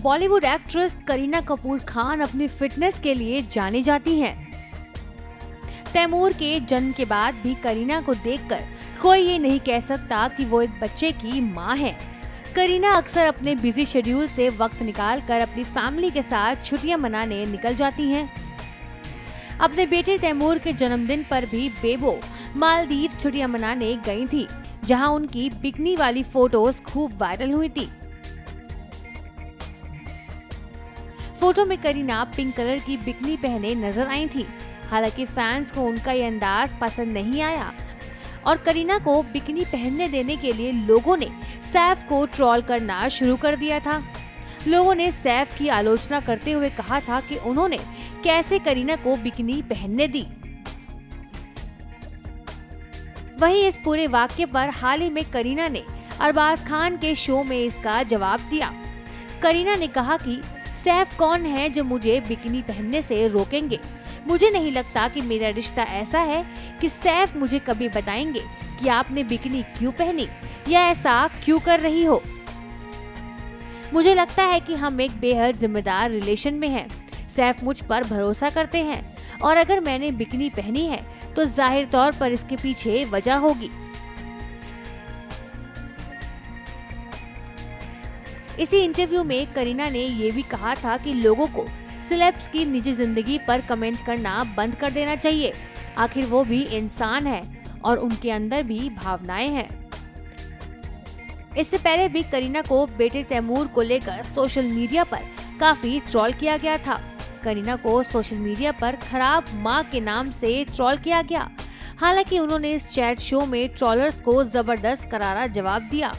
Bollywood actress Kareena Kapoor Khan अपनी fitness के लिए जानी जाती हैं। तैमूर के जन्म के बाद भी करीना को देखकर कोई ये नहीं कह सकता कि वो एक बच्चे की मां है। करीना अक्सर अपने बिजी शेड्यूल से वक्त निकालकर अपनी फैमिली के साथ छुट्टियां मनाने निकल जाती हैं। अपने बेटे तैमूर के जन्मदिन पर भी बेबो मालदीव छुट्टियां मनाने गई थी, जहां उनकी बिकनी वाली फोटोज खूब वायरल हुई थी। फोटो में करीना पिंक कलर की बिकनी पहने नजर आई थी। हालांकि फैंस को उनका ये अंदाज पसंद नहीं आया और करीना को बिकनी पहनने देने के लिए लोगों ने सैफ को ट्रोल करना शुरू कर दिया था। लोगों ने सैफ की आलोचना करते हुए कहा था कि उन्होंने कैसे करीना को बिकनी पहनने दी। वहीं इस पूरे वाक्य पर हाल ही में करीना ने अरबाज खान के शो में इसका जवाब दिया। करीना ने कहा कि सैफ कौन है जो मुझे बिकिनी पहनने से रोकेंगे। मुझे नहीं लगता कि मेरा रिश्ता ऐसा है कि सैफ मुझे कभी बताएंगे कि आपने बिकिनी क्यों पहनी या ऐसा क्यों कर रही हो। मुझे लगता है कि हम एक बेहद जिम्मेदार रिलेशन में हैं। सैफ मुझ पर भरोसा करते हैं और अगर मैंने बिकिनी पहनी है तो जाहिर तौर पर इसके पीछे वजह होगी। इसी इंटरव्यू में करीना ने ये भी कहा था कि लोगों को सेलेब्स की निजी जिंदगी पर कमेंट करना बंद कर देना चाहिए। आखिर वो भी इंसान है और उनके अंदर भी भावनाएं हैं। इससे पहले भी करीना को बेटे तैमूर को लेकर सोशल मीडिया पर काफी ट्रोल किया गया था। करीना को सोशल मीडिया पर खराब मां के नाम से ट्रोल किया गया। हालांकि उन्होंने इस चैट शो में ट्रोलर्स को जबरदस्त करारा जवाब दिया।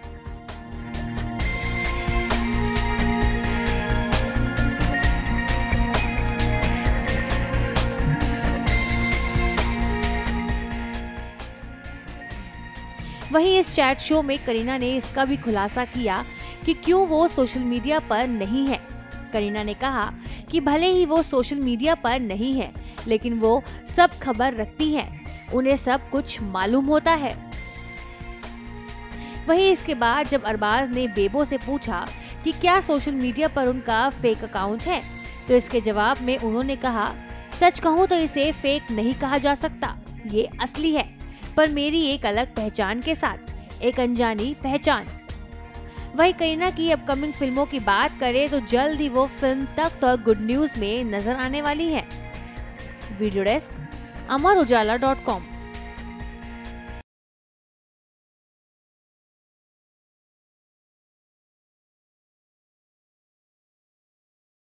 वहीं इस चैट शो में करीना ने इसका भी खुलासा किया कि क्यों वो सोशल मीडिया पर नहीं है। करीना ने कहा कि भले ही वो सोशल मीडिया पर नहीं है, लेकिन वो सब खबर रखती हैं, उन्हें सब कुछ मालूम होता है। वहीं इसके बाद जब अरबाज ने बेबो से पूछा कि क्या सोशल मीडिया पर उनका फेक अकाउंट है, तो इसके जवाब में उन्होंने कहा, सच कहूँ तो इसे फेक नहीं कहा जा सकता, ये असली है, पर मेरी एक अलग पहचान के साथ, एक अनजानी पहचान। वही करीना की अपकमिंग फिल्मों की बात करें तो जल्द ही वो फिल्म तख्त और गुड न्यूज में नजर आने वाली है। Video desk, Amar Ujala dot com.